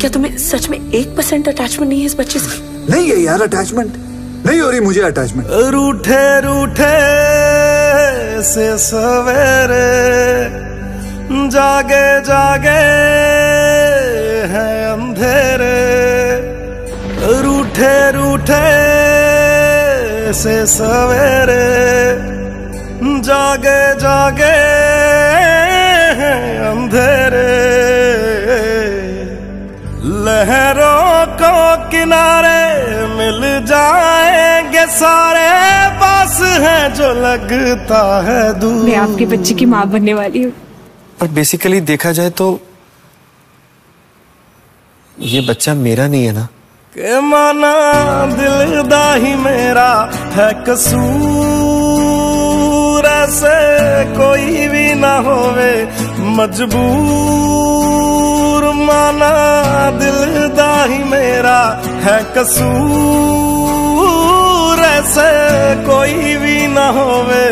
क्या तुम्हें सच में 1% अटैचमेंट नहीं है इस बच्चे से? नहीं है यार, अटैचमेंट नहीं हो रही मुझे अटैचमेंट। रूठे रूठे से सवेरे, जागे जागे है अंधेरे। रूठे रूठे से सवेरे, जागे जागे है अंधेरे। लहरों को किनारे मिल जाएंगे सारे, पास है जो लगता है दूर। मैं आपके बच्चे की माँ बनने वाली हूँ। पर बेसिकली देखा जाए तो ये बच्चा मेरा नहीं है ना। के माना दिल दा ही मेरा है कसूर, ऐसे कोई भी ना होवे मजबूर। माना दिल दा ही मेरा है कसूर, ऐसे कोई भी ना होवे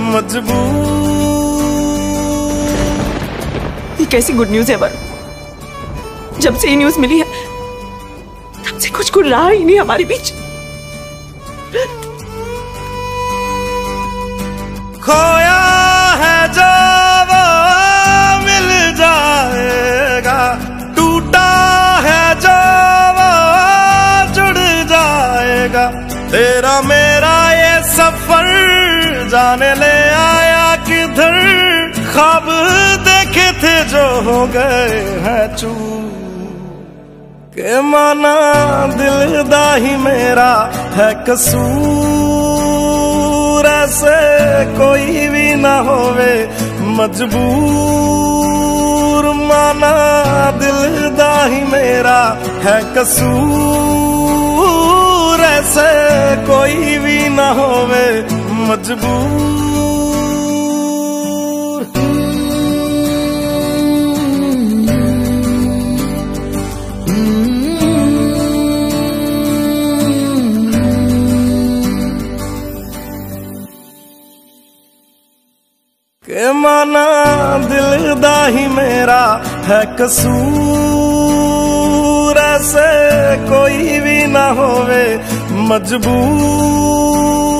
मजबूर। ये कैसी गुड न्यूज है पर? जब से ये न्यूज मिली है तब से कुछ गुड रहा ही नहीं हमारे बीच। खोया है जो वो मिल जाएगा, टूटा है जो वो जुड़ जाएगा। तेरा मेरा ये सफर जाने ले आया किधर, ख्वाब देखे थे जो हो गए हैं चूर। के माना दिल दा ही मेरा है कसूर, ऐसे कोई भी ना होवे मजबूर। माना दिल दा ही मेरा है कसूर, ऐसे कोई भी ना होवे मजबूर। के माना दिल दा ही मेरा है कसूर, ऐसे कोई भी ना होवे मजबूर।